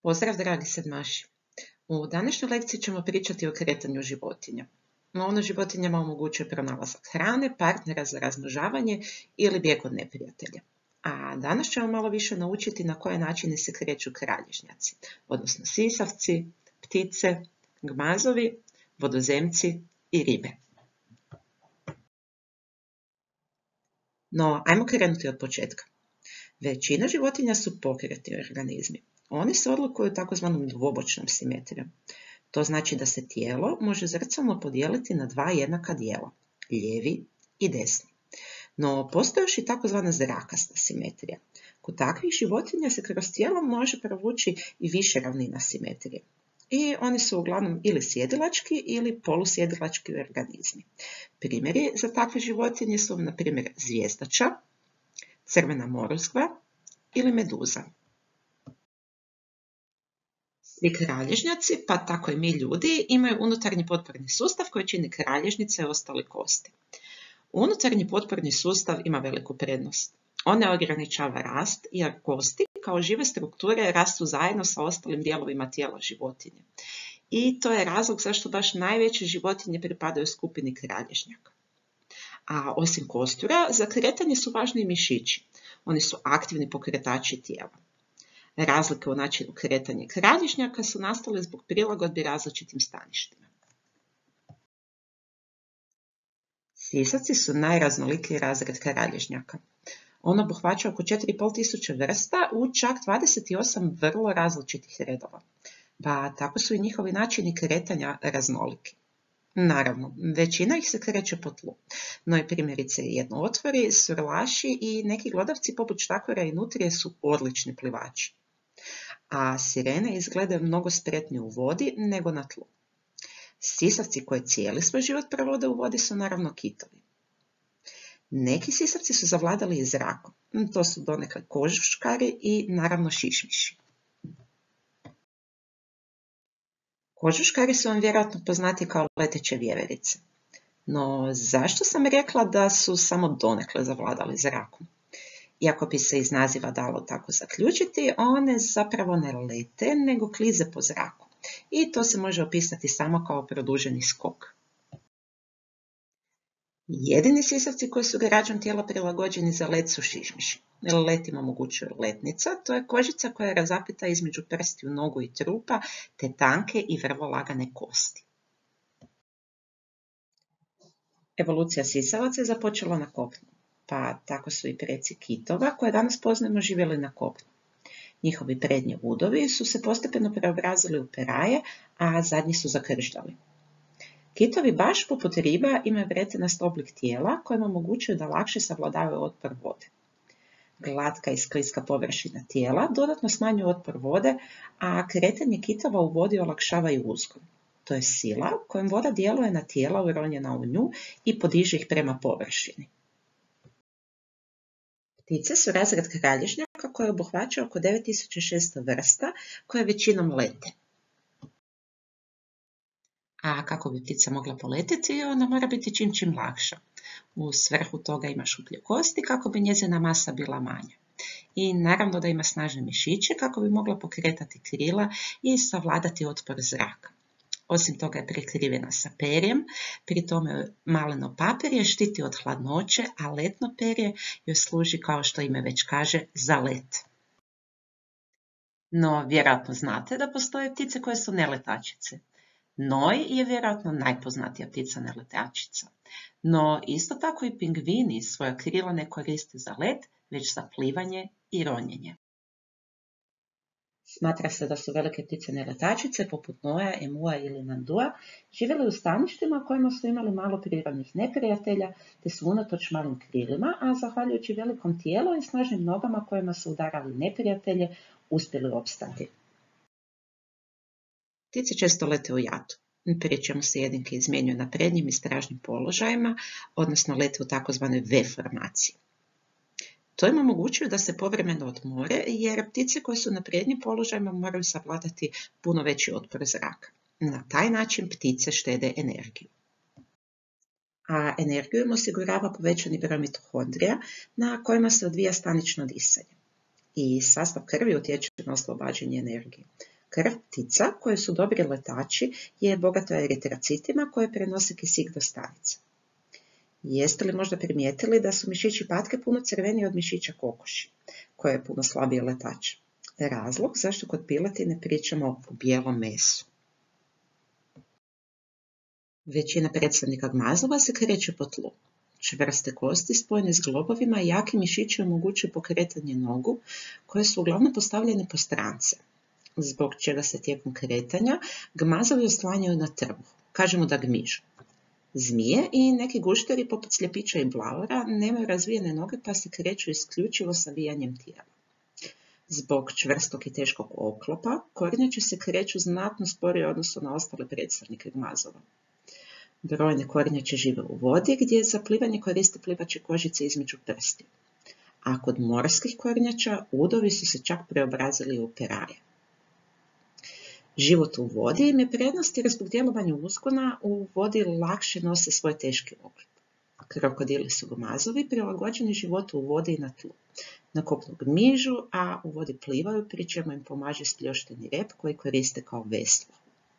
Pozdrav dragi sedmaši! U današnjoj lekciji ćemo pričati o kretanju životinja. Ono životinjama omogućuje pronalazak hrane, partnera za razmnožavanje ili bijeg od neprijatelja. A danas ćemo malo više naučiti na koje načine se kreću kralježnjaci, odnosno sisavci, ptice, gmazovi, vodozemci i ribe. No, ajmo krenuti od početka. Većina životinja su pokretni organizmi. Oni se odlikuju takozvanom dvobočnom simetrijom. To znači da se tijelo može zrcalno podijeliti na dva jednaka dijela, lijevi i desni. No, postoji još i takozvana zrakasta simetrija. Kod takvih životinja se kroz tijelo može provući i više ravnina simetrije. I oni su uglavnom ili sjedilački ili polusjedilački organizmi. Primjeri za takve životinje su, na primjer, zvjezdača, crvena moruskva ili meduza. Svi kralježnjaci, pa tako i mi ljudi, imaju unutarnji potporni sustav koji čini kralježnice i ostale kosti. Unutarnji potporni sustav ima veliku prednost. On ne ograničava rast jer kosti kao žive strukture rastu zajedno sa ostalim dijelovima tijela životinje. I to je razlog zašto baš najveće životinje pripadaju skupini kralježnjaka. A osim kostura, za kretanje su važni i mišići. Oni su aktivni pokretači tijela. Razlike u načinu kretanja kralježnjaka su nastale zbog prilagodbi različitim staništima. Sisavci su najraznolikiji razred kralježnjaka. On obuhvaća oko 4500 vrsta u čak 28 vrlo različitih redova, pa tako su i njihovi načini kretanja raznoliki. Naravno, većina ih se kreće po tlu, no i primjerice jednootvori, surlaši i neki glodavci poput štakora i nutrije su odlični plivači. A sirene izgledaju mnogo spretnije u vodi nego na tlu. Sisavci koji cijeli svoj život provode u vodi su naravno kitovi. Neki sisavci su zavladali i zrakom, to su donekle kožuškari i naravno šišmiši. Kožuškari su vam vjerojatno poznati kao leteće vjeverice. No zašto sam rekla da su samo donekle zavladali zrakom? Iako bi se iz naziva dalo tako zaključiti, one zapravo ne lete, nego klize po zraku. I to se može opisati samo kao produženi skok. Jedini sisavci koji su građom tijela prilagođeni za let su šišmiši. Let im omogućuje letnica, to je kožica koja je razapeta između prstiju, nogu i trupa, te tanke i vrlo lagane kosti. Evolucija sisavaca je započela na kopnu, pa tako su i preci kitova, koje danas poznajemo, živjeli na kopnu. Njihovi prednji udovi su se postepeno preobrazili u peraje, a zadnji su zakržljali. Kitovi baš poput riba imaju vretenast oblik tijela kojem omogućuju da lakše savladavaju otpor vode. Glatka i skliska površina tijela dodatno smanjuje otpor vode, a kretanje kitova u vodi olakšava i uzgon. To je sila kojom voda djeluje na tijela uronjena u nju i podiže ih prema površini. Ptice su razred kralježnjaka koje obuhvaća oko 9600 vrsta koje većinom lete. A kako bi ptica mogla poletiti, ona mora biti čim lakša. U svrhu toga ima šuplje kosti kako bi njezina masa bila manja. I naravno da ima snažne mišiće kako bi mogla pokretati krila i savladati otpor zraka. Osim toga je prekrivena sa perjem, pri tome maleno papirje štiti od hladnoće, a letno perje joj služi, kao što ime već kaže, za let. No, vjerojatno znate da postoje ptice koje su neletačice. Noj je vjerojatno najpoznatija ptica neletačica. No, isto tako i pingvini svoja krila ne koriste za let, već za plivanje i ronjenje. Smatra se da su velike ptice neletačice, poput noja, emua ili nandua, živjele u staništima kojima su imali malo prirodnih neprijatelja, te su unatoč malim krilima, a zahvaljujući velikom tijelu i snažnim nogama kojima su udarali neprijatelje, uspjeli opstati. Ptice često lete u jatu, pri čemu se jedinke izmjenjuju na prednjim i stražnim položajima, odnosno lete u takozvanoj V formaciji. To im omogućuje da se povremeno odmore, jer ptice koje su na prednjim položajima moraju savladati puno veći otpor zraka. Na taj način ptice štede energiju. A energiju im osigurava povećani broj mitohondrija na kojima se odvija stanično disanje. I sastav krvi utječe na oslobađanje energije. Krv ptica, koje su dobri letači, je bogata eritrocitima koje prenose kisik do stanica. Jeste li možda primijetili da su mišići patke puno crveniji od mišića kokoši, koje je puno slabije letač? Razlog zašto kod piletine pričamo o bijelom mesu. Većina predstavnika gmazova se kreće po tlu. Čvrste kosti spojene s globovima i jaki mišići omogućuju pokretanje nogu, koje su uglavnom postavljene po strance, zbog čega se tijekom kretanja gmazovi oslanjaju na trbuh. Kažemo da gmižu. Zmije i neki gušteri poput sljepića i blavora nemaju razvijene noge pa se kreću isključivo savijanjem tijela. Zbog čvrstog i teškog oklopa, kornjače se kreću znatno sporije u odnosu na ostale predstavnike gmazova. Brojne kornjače žive u vodi gdje za plivanje koriste plivače kožice između prstiju. A kod morskih kornjača udovi su se čak preobrazili u peraje. Život u vodi im je prednost jer zbog djelovanja uzgona u vodi lakše nose svoj teški oklop. Krokodili su gmazovi prilagođeni životu u vodi i na tlu. Na kopnu gmižu, a u vodi plivaju, pri čemu im pomaže spljošteni rep koji koriste kao veslo.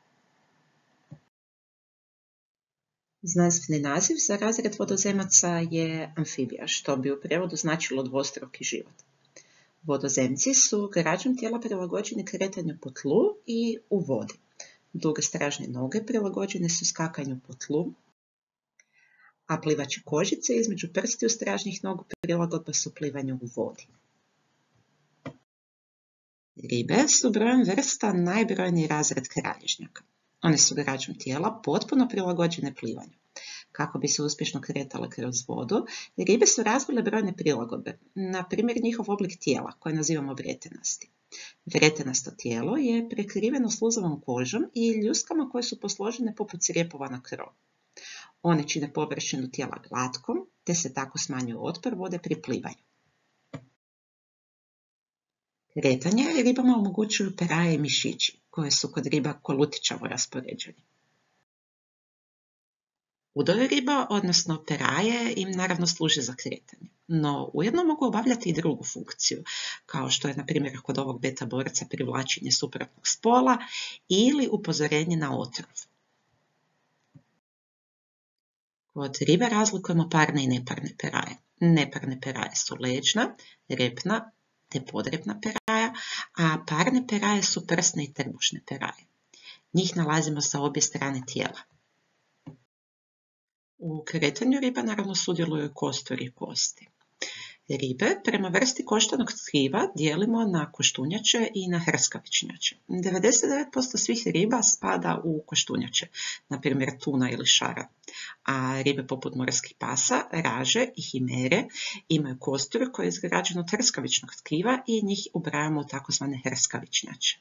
Znanstveni naziv za razred vodozemaca je amfibija, što bi u prijevodu značilo dvostruki život. Vodozemci su građom tijela prilagođeni kretanju po tlu i u vodi. Duge stražne noge prilagođene su skakanju po tlu, a plivače kožice između prstiju stražnih nogu prilagodba su plivanju u vodi. Ribe su brojem vrsta najbrojniji razred kralježnjaka. One su građom tijela potpuno prilagođene plivanju. Kako bi se uspješno kretale kroz vodu, ribe su razvile brojne prilagodbe, na primjer njihov oblik tijela, koje nazivamo vretenasti. Vretenasto tijelo je prekriveno sluzavom kožom i ljuskama koje su posložene poput crijepova na krovu. One čine površinu tijela glatkom, te se tako smanjuje otpor vode pri plivanju. Kretanje ribama omogućuju peraje i mišići, koje su kod riba kolutičavo raspoređeni. Udovi riba, odnosno peraje, im naravno služe za kretanje, no ujedno mogu obavljati i drugu funkciju, kao što je na primjer kod ovog beta borca privlačenje suprotnog spola ili upozorenje na otrov. Kod ribe razlikujemo parne i neparne peraje. Neparne peraje su leđna, repna te podrepna peraja, a parne peraje su prsne i trbušne peraje. Njih nalazimo sa obje strane tijela. U kretanju riba naravno sudjeluju kostori i kosti. Ribe prema vrsti koštanog tkiva dijelimo na koštunjače i na hrskavičnjače. 99% svih riba spada u koštunjače, na primjer tuna ili šara, a ribe poput morskih pasa, raže i himere imaju kostur koji je izgrađen od hrskavičnog tkiva i njih ubrajamo u takozvane hrskavičnjače.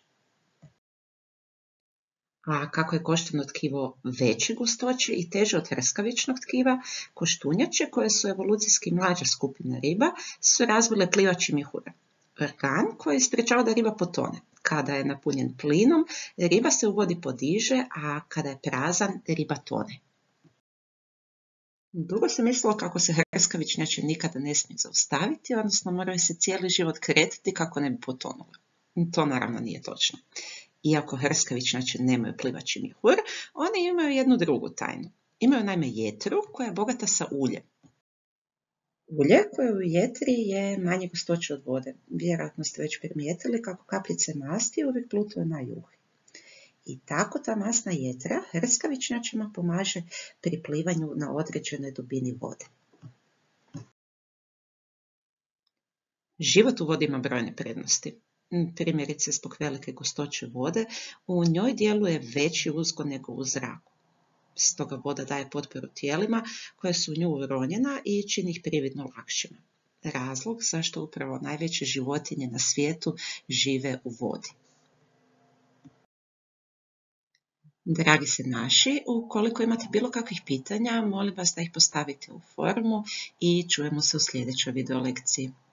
A kako je koštano tkivo veće gustoće i teže od hrskavičnog tkiva, koštunjače, koje su evolucijski mlađa skupina riba, su razvile plivači mjehur, organ koji sprječava da riba potone. Kada je napunjen plinom, riba se u vodi podiže, a kada je prazan, riba tone. Dugo se mislilo kako se hrskavičnjače nikada ne smije zaustaviti, odnosno moraju se cijeli život kretati kako ne bi potonule. To naravno nije točno. Iako hrskavičnjače nemaju plivači mjehur, oni imaju jednu drugu tajnu. Imaju naime jetru koja je bogata sa uljem. Ulje koje u jetri je manje gustoće od vode. Vjerojatno ste već primijetili kako kapljice masti uvijek plutaju na juhi. I tako ta masna jetra hrskavičnjačima pomaže pri plivanju na određenoj dubini vode. Život u vodi ima brojne prednosti. Primjerice, zbog velike gustoće vode, u njoj djeluje veći uzgon nego u zraku. Stoga voda daje potporu tijelima koja su u nju uronjena i čini ih prividno lakšima. Razlog zašto upravo najveće životinje na svijetu žive u vodi. Dragi se naši, ukoliko imate bilo kakvih pitanja, molim vas da ih postavite u forumu i čujemo se u sljedećoj video lekciji.